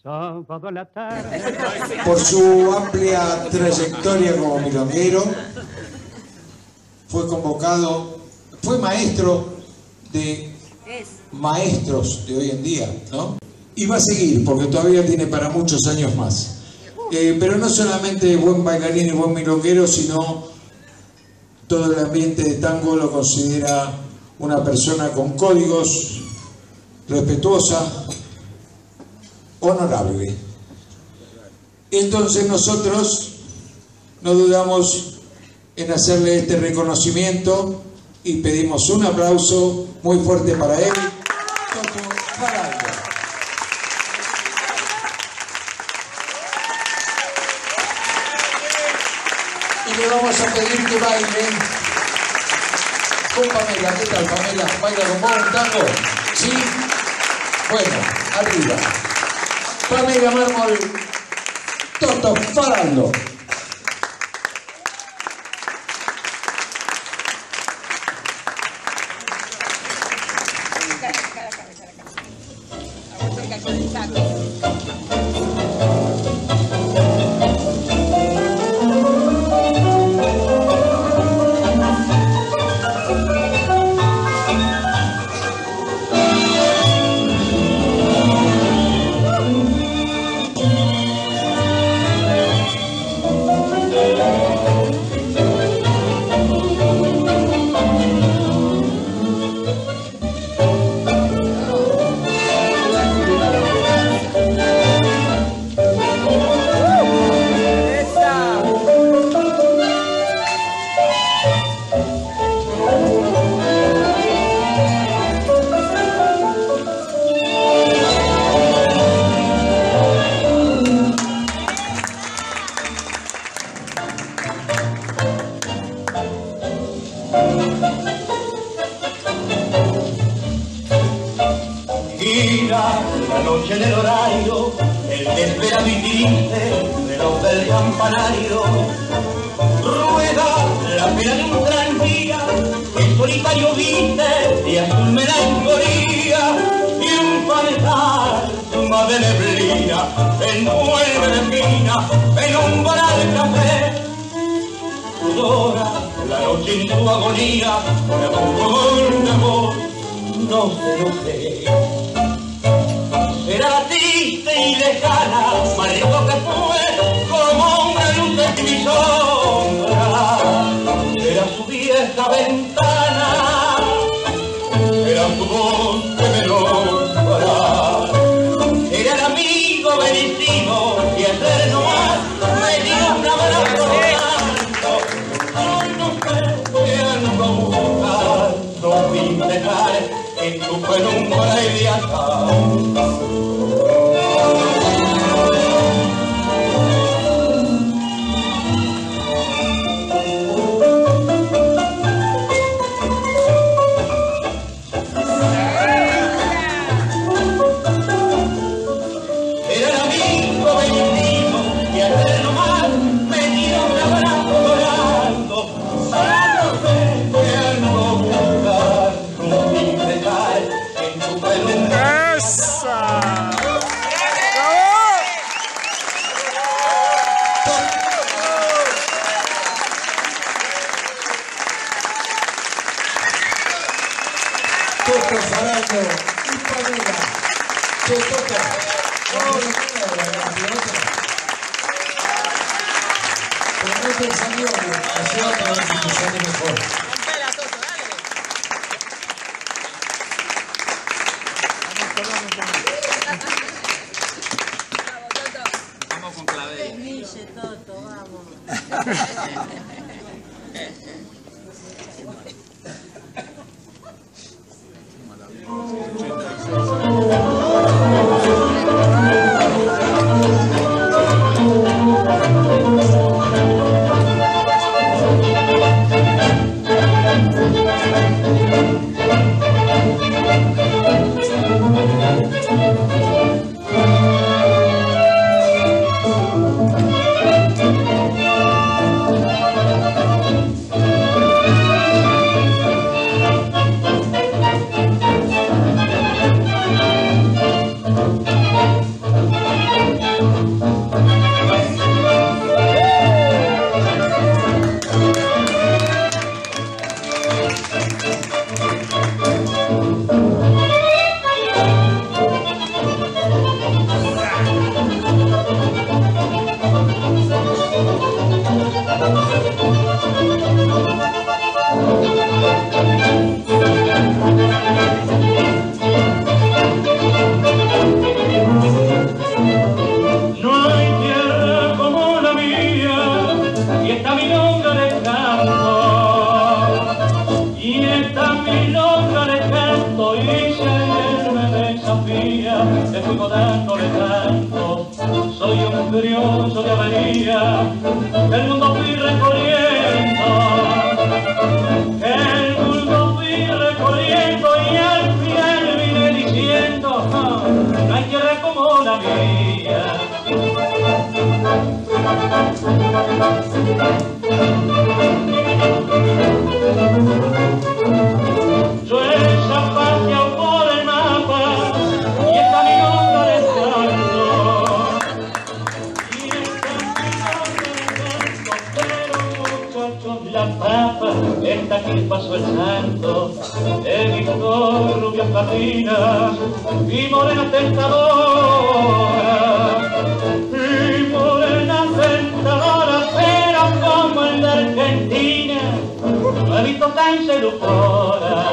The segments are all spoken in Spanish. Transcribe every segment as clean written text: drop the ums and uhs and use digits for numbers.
sábado a la tarde. Por su amplia trayectoria como milonguero, fue convocado, fue maestro de maestros de hoy en día, ¿no? Y va a seguir, porque todavía tiene para muchos años más. Pero no solamente buen bailarín y buen milonguero, sino todo el ambiente de tango lo considera una persona con códigos, respetuosa, honorable. Entonces nosotros no dudamos en hacerle este reconocimiento y pedimos un aplauso muy fuerte para él, Toto Faraldo. Y le vamos a pedir que baile con Pamela. ¿Qué tal, Pamela? ¿Baila con vos un tango? ¿Sí? Bueno, arriba. Pamela Mármol, Toto Faraldo. Gira la noche en el horario, el que espera vivirse de los del campanario. Rueda la pena de un tranvía, el solitario viste de azul melancolía, y un fantasma de neblina envuelve de espina en un varal café. Llora la noche en su agonía, de amor, no sé. Era triste y lejana, maldito que fue, como una luz en mi sombra. Era su vieja ventana, era su voz que me nombra. Era el amigo bendecido y eterno más, me dio un abrazo santo. Ay, no sé qué ando buscando, sin dejar en tu penumbra y viajar. Toto Faraldo y Pamela, te toca. Pero no te salió bien, hace otra vez que te sale mejor. Vamos con clave. Toto, vamos. te fuimos dándole tanto. Soy un curioso de avería, el mundo fui recorriendo, el mundo fui recorriendo y al final vine diciendo, no hay tierra como la mía. Yo esa patria por el mapa y el camino del canto, y el camino del canto, pero muchachos la papa está aquí pasó el santo. He visto rubias patinas y morenas tentadoras, y morenas tentadoras, pero como el de Argentina no he visto tan seductora.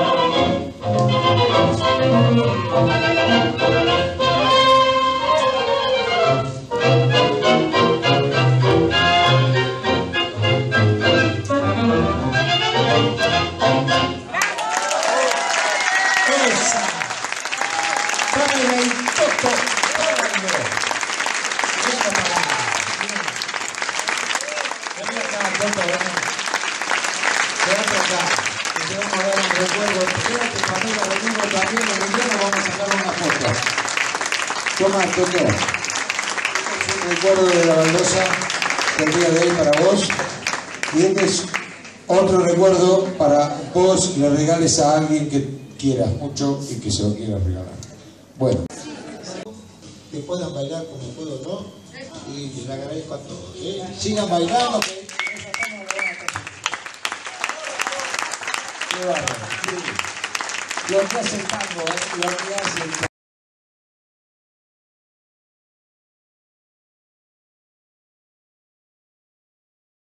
Quédate acá, que te vamos a dar un recuerdo. Quédate familia conmigo también, en el día vamos a sacar una foto. Toma, Toto. Este es un recuerdo de la baldosa del día de hoy para vos. Y este es otro recuerdo para vos, le regales a alguien que quieras mucho y que se lo quieras regalar. Bueno. Que puedan bailar como puedo yo, y les agradezco a todos. Sigan bailando. Lo que hace el tango, lo que hace el tango.